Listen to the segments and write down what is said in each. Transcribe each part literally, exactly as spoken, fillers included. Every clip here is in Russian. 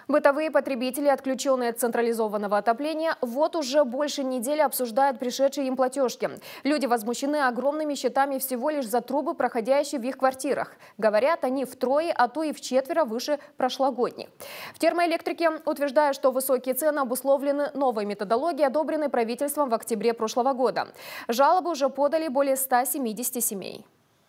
Бытовые потребители, отключенные от централизованного отопления, вот уже больше недели обсуждают пришедшие им платежки. Люди возмущены огромными счетами всего лишь за трубы, проходящие в их квартирах. Говорят, они втрое, а то и вчетверо выше прошлогодних. В термоэлектрике утверждают, что высокие цены обусловлены новой методологией, одобренной правительством в октябре прошлого года. Жалобы уже подали более ста семидесяти семей.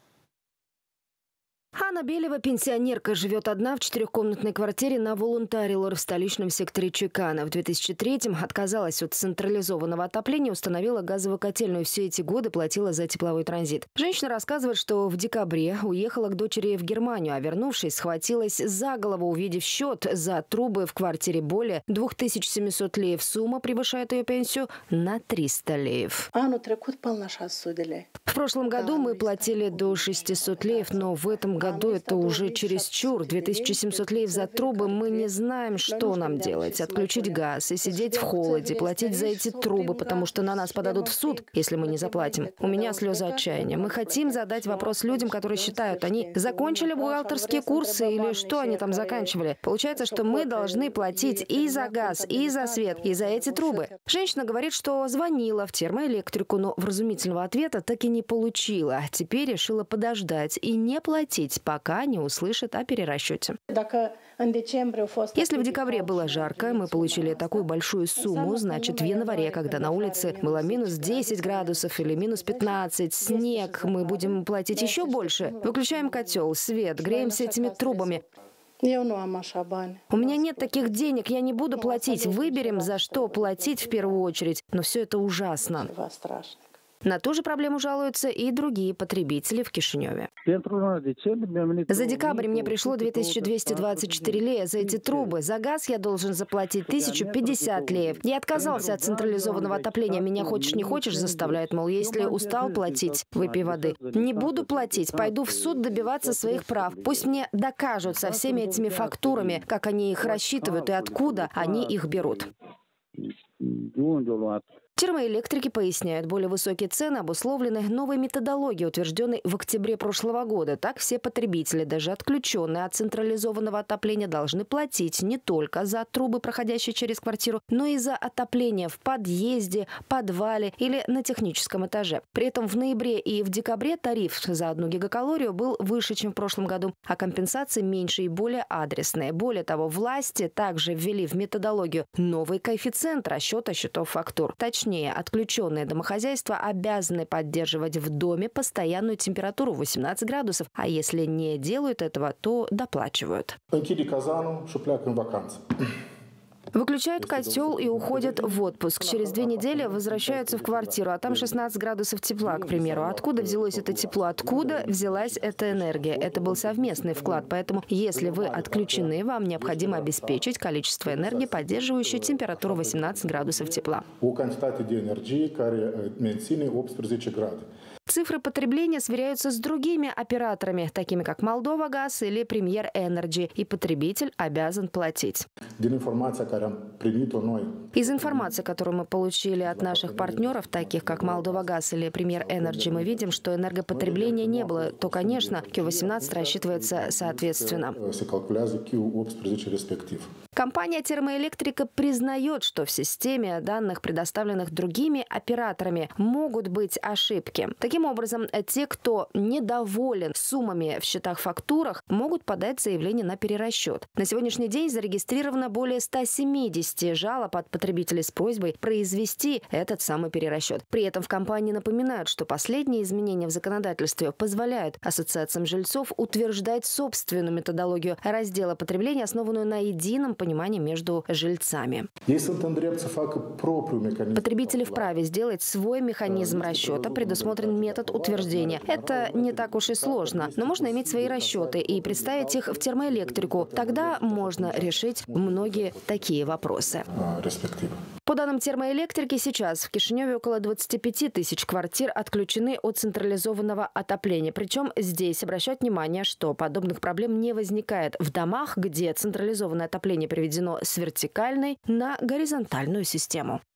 Анна Белева, пенсионерка, живет одна в четырехкомнатной квартире на Волунтарилор в столичном секторе Чекана. В две тысячи третьем отказалась от централизованного отопления, установила газовую котельную. Все эти годы платила за тепловой транзит. Женщина рассказывает, что в декабре уехала к дочери в Германию, а вернувшись, схватилась за голову, увидев счет за трубы в квартире более двух тысяч семисот леев. Сумма превышает ее пенсию на триста леев. В прошлом году мы платили до шестисот леев, но в этом году году это уже чересчур. две тысячи семьсот леев за трубы. Мы не знаем, что нам делать. Отключить газ и сидеть в холоде, платить за эти трубы, потому что на нас подадут в суд, если мы не заплатим. У меня слезы отчаяния. Мы хотим задать вопрос людям, которые считают, они закончили бухгалтерские курсы или что они там заканчивали. Получается, что мы должны платить и за газ, и за свет, и за эти трубы. Женщина говорит, что звонила в термоэлектрику, но вразумительного ответа так и не получила. Теперь решила подождать и не платить, пока не услышит о перерасчете. Если в декабре было жарко, мы получили такую большую сумму, значит в январе, когда на улице было минус десять градусов или минус пятнадцать, снег, мы будем платить еще больше. Выключаем котел, свет, греемся этими трубами. У меня нет таких денег, я не буду платить. Выберем, за что платить в первую очередь. Но все это ужасно. На ту же проблему жалуются и другие потребители в Кишиневе. За декабрь мне пришло две тысячи двести двадцать четыре лея за эти трубы. За газ я должен заплатить тысячу пятьдесят леев. Я отказался от централизованного отопления. Меня хочешь не хочешь заставляют, мол, если устал платить, выпей воды. Не буду платить, пойду в суд добиваться своих прав. Пусть мне докажут со всеми этими фактурами, как они их рассчитывают и откуда они их берут. Термоэлектрики поясняют, более высокие цены обусловлены новой методологией, утвержденной в октябре прошлого года. Так все потребители, даже отключенные от централизованного отопления, должны платить не только за трубы, проходящие через квартиру, но и за отопление в подъезде, подвале или на техническом этаже. При этом в ноябре и в декабре тариф за одну гигакалорию был выше, чем в прошлом году, а компенсации меньше и более адресные. Более того, власти также ввели в методологию новый коэффициент расчета счетов фактур. Точнее, отключенные домохозяйства обязаны поддерживать в доме постоянную температуру восемнадцать градусов, а если не делают этого, то доплачивают. Выключают котел и уходят в отпуск. Через две недели возвращаются в квартиру, а там шестнадцать градусов тепла, к примеру. Откуда взялось это тепло? Откуда взялась эта энергия? Это был совместный вклад, поэтому если вы отключены, вам необходимо обеспечить количество энергии, поддерживающей температуру восемнадцать градусов тепла. Цифры потребления сверяются с другими операторами, такими как Молдова Газ или Премьер Энерджи, и потребитель обязан платить. Из информации, которую мы получили от наших партнеров, таких как Молдова Газ или Премьер Энерджи, мы видим, что энергопотребления не было, то, конечно, кью восемнадцать рассчитывается соответственно. Компания «Термоэлектрика» признает, что в системе данных, предоставленных другими операторами, могут быть ошибки. Таким образом, те, кто недоволен суммами в счетах-фактурах, могут подать заявление на перерасчет. На сегодняшний день зарегистрировано более ста семидесяти жалоб от потребителей с просьбой произвести этот самый перерасчет. При этом в компании напоминают, что последние изменения в законодательстве позволяют ассоциациям жильцов утверждать собственную методологию раздела потребления, основанную на едином понимании между жильцами. Потребители вправе сделать свой механизм расчета, предусмотрен метод утверждения. Это не так уж и сложно, но можно иметь свои расчеты и представить их в термоэлектрику. Тогда можно решить многие такие вопросы. По данным термоэлектрики, сейчас в Кишиневе около двадцати пяти тысяч квартир отключены от централизованного отопления. Причем здесь обращают внимание, что подобных проблем не возникает в домах, где централизованное отопление переведено с вертикальной на горизонтальную систему.